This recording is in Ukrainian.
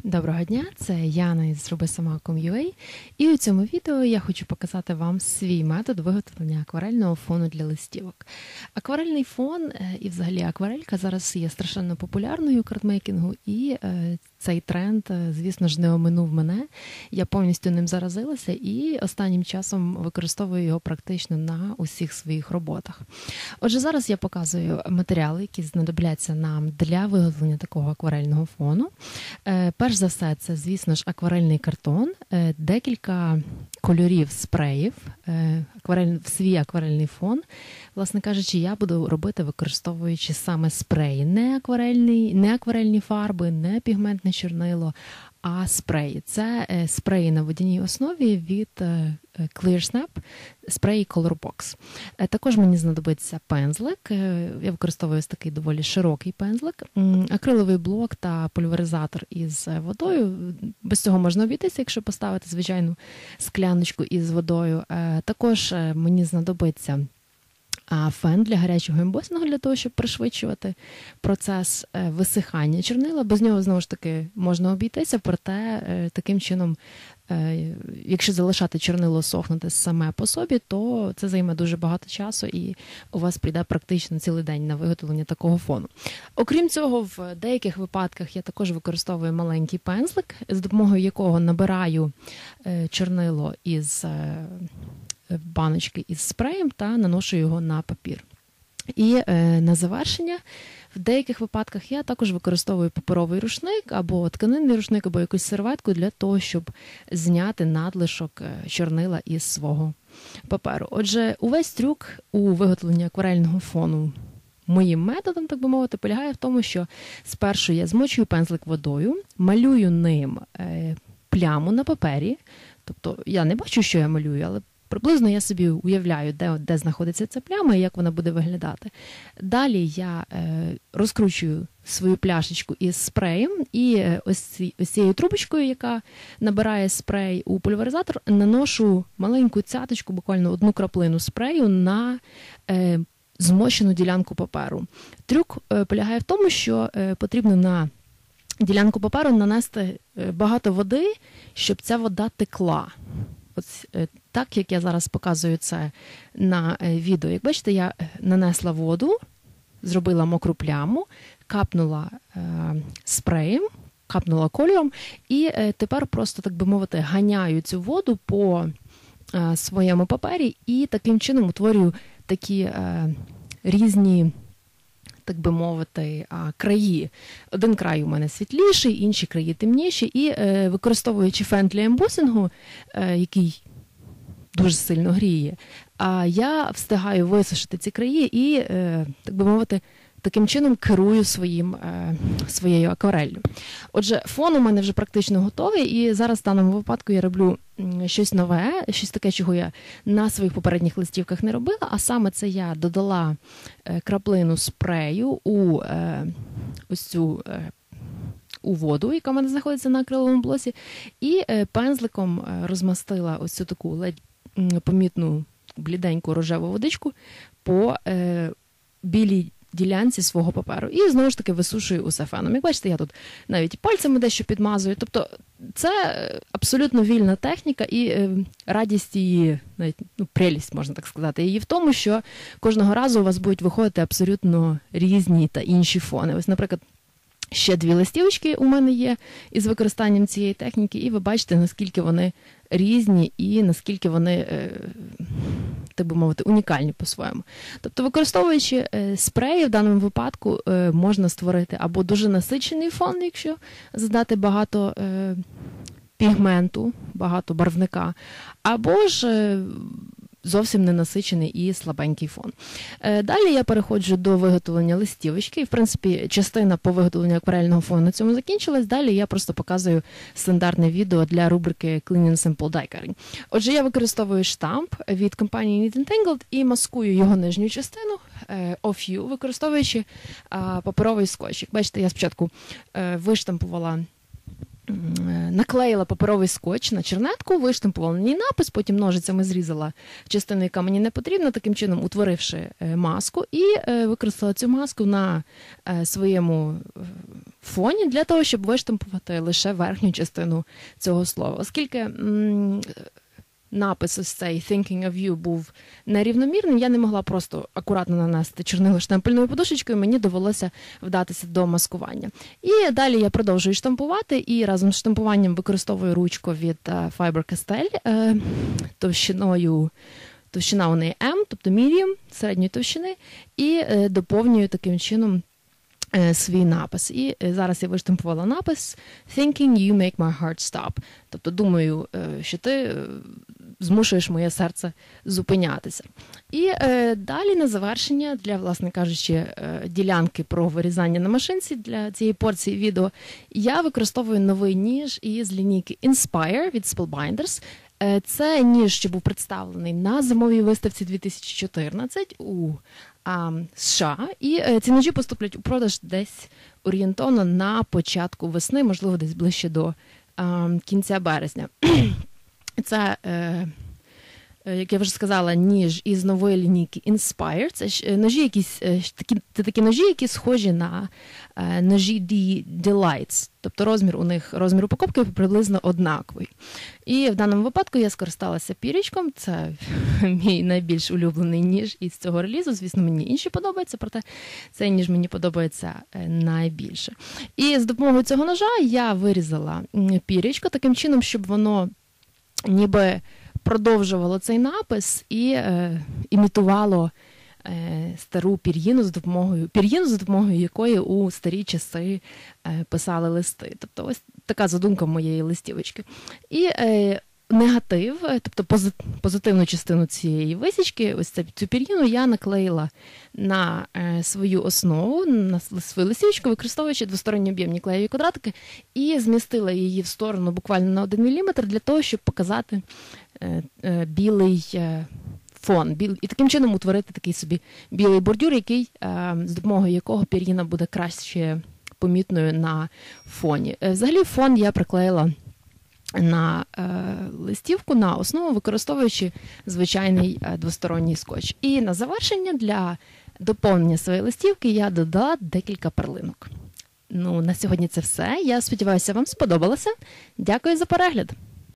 Доброго дня, це Яна із Зробисама.com.ua, і у цьому відео я хочу показати вам свій метод виготовлення акварельного фону для листівок. Акварельний фон і взагалі акварелька зараз є страшенно популярною у картмейкінгу, і цей тренд, звісно ж, не оминув мене. Я повністю ним заразилася і останнім часом використовую його практично на усіх своїх роботах. Отже, зараз я показую матеріали, які знадобляться нам для виготовлення такого акварельного фону. Перш за все, це, звісно ж, акварельний картон, декілька кольорів спреїв, свій акварельний фон. Власне кажучи, я буду робити, використовуючи саме спреї, не акварельні фарби, не пігментне чорнило, а спреї. Це спреї на водяній основі від ClearSnap, спреї Colorbox. Також мені знадобиться пензлик, я використовую ось такий доволі широкий пензлик, акриловий блок та пульверизатор із водою. Без цього можна обійтися, якщо поставити звичайну скляночку із водою. Також мені знадобиться фен для гарячого ембосингу, для того, щоб пришвидшувати процес висихання чорнила. Без нього, знову ж таки, можна обійтися, проте таким чином, якщо залишати чорнило сохнути саме по собі, то це займе дуже багато часу і у вас прийде практично цілий день на виготовлення такого фону. Окрім цього, в деяких випадках я також використовую маленький пензлик, з допомогою якого набираю чорнило із баночки із спреєм та наношу його на папір. І на завершення, в деяких випадках я також використовую паперовий рушник, або тканинний рушник, або якусь серветку для того, щоб зняти надлишок чорнила із свого паперу. Отже, увесь трюк у виготовленні акварельного фону моїм методом, так би мовити, полягає в тому, що спершу я змочую пензлик водою, малюю ним пляму на папері, тобто я не бачу, що я малюю, але приблизно я собі уявляю, де знаходиться ця пляма і як вона буде виглядати. Далі я розкручую свою пляшечку із спреєм і ось цією трубочкою, яка набирає спрей у пульверизатор, наношу маленьку цяточку, буквально одну краплину спрею на змочену ділянку паперу. Трюк полягає в тому, що потрібно на ділянку паперу нанести багато води, щоб ця вода текла. Ось так, як я зараз показую це на відео. Як бачите, я нанесла воду, зробила мокру пляму, капнула спреєм, капнула кольором і тепер просто, так би мовити, ганяю цю воду по своєму папері і таким чином утворюю такі різні, так би мовити, краї. Один край у мене світліший, інші краї темніші. І використовуючи фен для ембосингу, який дуже сильно гріє, я встигаю висушити ці краї і, так би мовити, таким чином керую своєю аквареллю. Отже, фон у мене вже практично готовий, і зараз в даному випадку я роблю щось нове, щось таке, чого я на своїх попередніх листівках не робила, а саме це я додала краплину спрею у воду, яка в мене знаходиться на акриловому блоці, і пензликом розмастила ось цю таку ледь помітну бліденьку рожеву водичку по білій ділянці свого паперу. І знову ж таки висушую усе феном. Як бачите, я тут навіть пальцями дещо підмазую. Тобто це абсолютно вільна техніка і радість її, навіть прелість, можна так сказати, її в тому, що кожного разу у вас будуть виходити абсолютно різні та інші фони. Ось, наприклад, ще 2 листівочки у мене є із використанням цієї техніки, і ви бачите, наскільки вони різні і наскільки вони, так би мовити, унікальні по-своєму. Тобто, використовуючи спреї, в даному випадку можна створити або дуже насичений фон, якщо задати багато пігменту, багато барвника, або ж зовсім ненасичений і слабенький фон. Далі я переходжу до виготовлення листівочки. І, в принципі, частина по виготовленню акварельного фону на цьому закінчилась. Далі я просто показую стандартне відео для рубрики Clean and Simple Die Cutting. Отже, я використовую штамп від компанії Neat and Tangled і маскую його нижню частину Off-You, використовуючи паперовий скотч. Як бачите, я спочатку виштампувала наклеїла паперовий скотч на чернетку, виштампувала на ній напис, потім ножицями зрізала частину, яка мені не потрібна, таким чином утворивши маску, і використала цю маску на своєму фоні для того, щоб виштампувати лише верхню частину цього слова. Оскільки напис ось цей «Thinking of you» був нерівномірним, я не могла просто акуратно нанести чорнило штемпельною подушечкою, мені довелося вдатися до маскування. І далі я продовжую штампувати, і разом з штампуванням використовую ручку від Faber-Castell товщина у неї M, тобто medium, середньої товщини, і доповнюю таким чином свій напис. І зараз я виштампувала напис «Thinking you make my heart stop». Тобто думаю, що ти змушуєш моє серце зупинятися. І далі на завершення, для, власне кажучи, ділянки про вирізання на машинці для цієї порції відео, я використовую новий ніж із лінійки Inspire від Spellbinders. Це ніж, що був представлений на зимовій виставці 2014 у США, і ці ножі поступлять у продаж десь орієнтовно на початку весни, можливо, десь ближче до кінця березня. Це, як я вже сказала, ніж із нової лінійки Inspire. Це ножі якісь, такі ножі, які схожі на ножі Delights. Тобто розмір упаковки приблизно однаковий. І в даному випадку я скористалася пірічком. Це мій найбільш улюблений ніж із цього релізу. Звісно, мені інші подобаються, проте цей ніж мені подобається найбільше. І з допомогою цього ножа я вирізала пірічко таким чином, щоб воно ніби продовжувало цей напис і імітувало стару пір'їну, за допомогою якої у старі часи писали листи. Тобто ось така задумка моєї листівочки. І негатив, тобто позитивну частину цієї висічки, ось цю пір'їну я наклеїла на свою основу, на свою листівочку, використовуючи двосторонні об'ємні клеєві квадратики, і змістила її в сторону буквально на 1 мм для того, щоб показати білий фон. І таким чином утворити такий собі білий бордюр, з допомогою якого пір'їна буде краще помітною на фоні. Взагалі фон я приклеїла на листівку, на основу, використовуючи звичайний двосторонній скотч. І на завершення, для доповнення своєї листівки, я додала декілька перлинок. На сьогодні це все. Я сподіваюся, вам сподобалося. Дякую за перегляд!